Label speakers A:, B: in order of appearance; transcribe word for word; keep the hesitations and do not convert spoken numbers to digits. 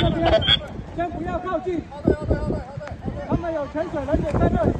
A: 这边，先不要靠近。他们有潜水人员在那里。